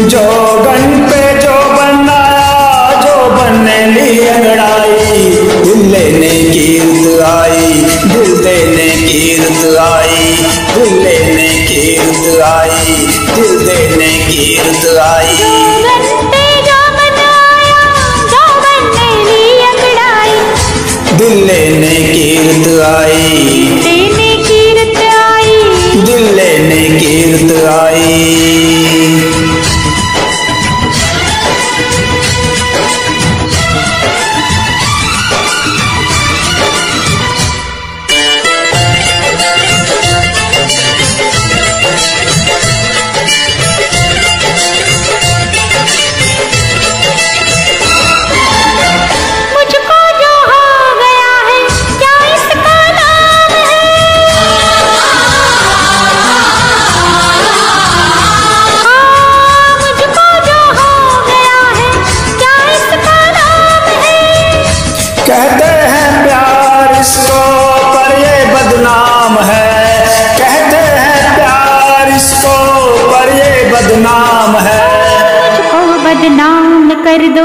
जोगन पे जो बनाया जो बनने ली अंगड़ाई, दिल लेने कीर्त आई, दिल देने कीर्त आई, दिल लेने कीर्त आई, दिल देने कीर्त आई। जोगन पे जो बनाया जो बनने ली अंगड़ाई, दिल लेने कीर्त आई, देने कीर्त आई, दिल लेने कीर्त आई। कहते हैं प्यार इसको पर ये बदनाम है, कहते हैं प्यार इसको पर ये बदनाम है। मुझको बदनाम कर दो,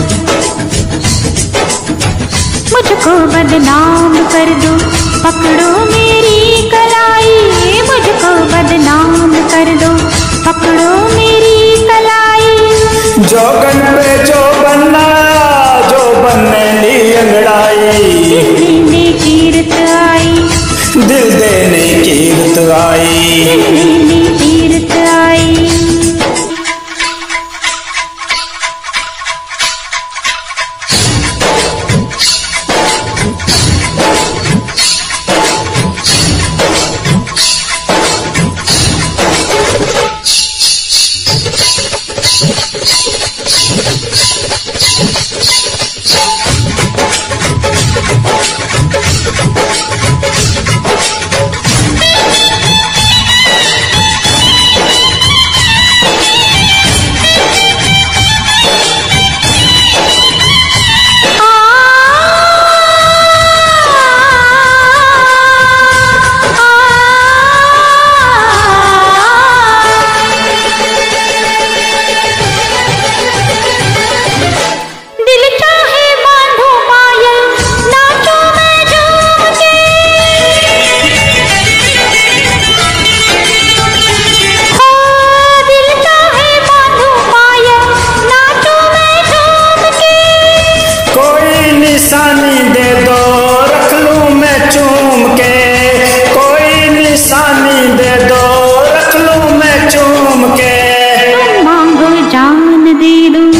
मुझको बदनाम कर दो, पकड़ो मेरी कलाई, मुझको बदनाम कर दो, पकड़ो मेरी कलाई। जोगन पे जो बनना जो बनने ली अंगड़ाई, दिल देने कीर्त आई, दिल देने कीर्त आई, दिल देने कीर्त आई। निशानी दे दो रख लूं मैं चूम के, कोई निशानी दे दो रख लूं मैं चूम के। तुम मांगो जान दे दूं,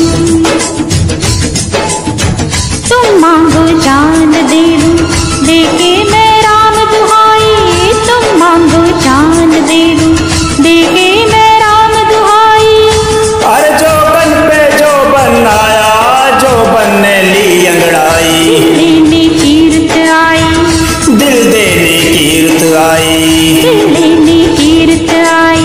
तुम मांगो जान दे दूं, देके मैं राम दुहाई, तुम मांगो जान दे दूं, देके मैं राम दुहाई। अरे जोगन पे जो बनाया जो बनने ली अंगड़ाई, दिल देने कीर्त आई, दिल देने कीर्त आई, दिल देने कीर्त आई।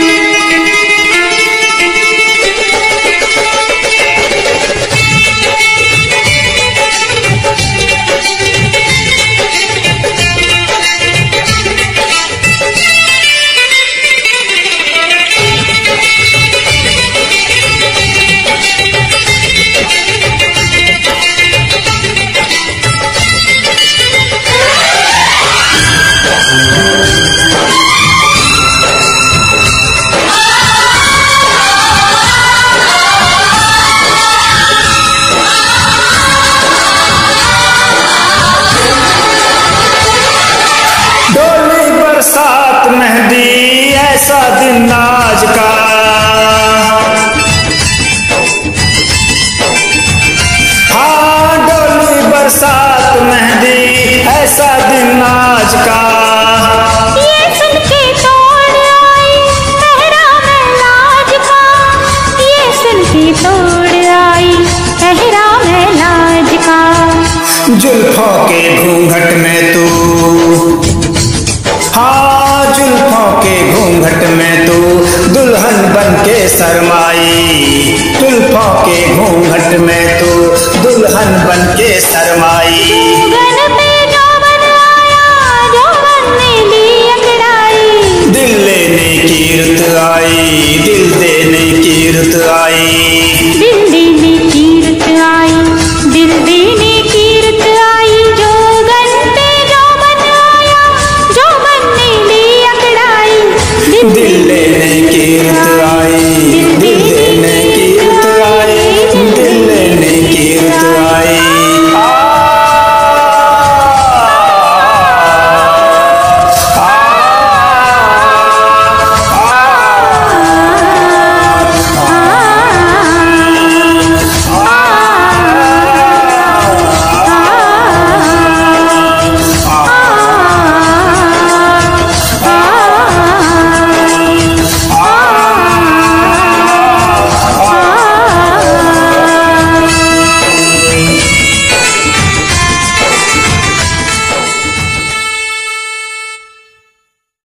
डोली बरसात मेहंदी ऐसा दिन आज का, हाँ डोली बरसात मेहंदी ऐसा दिन आज का। ये सुन के तोड़ आई पहरा मैं लाज का, ये सुन के तोड़ आई पहरा मैं लाज का। जुल्फों के घूंघट में तू, हाँ जुल्फों के घूंघट में तू दुल्हन बन के शरमाई, जुल्फों के घूंघट में तू दुल्हन बन के शरमाई। जोगन पे जो बनाया जो बनने ली अंगड़ाई, दिल लेने कीर्त आई, दिल देने कीर्त रुत आई।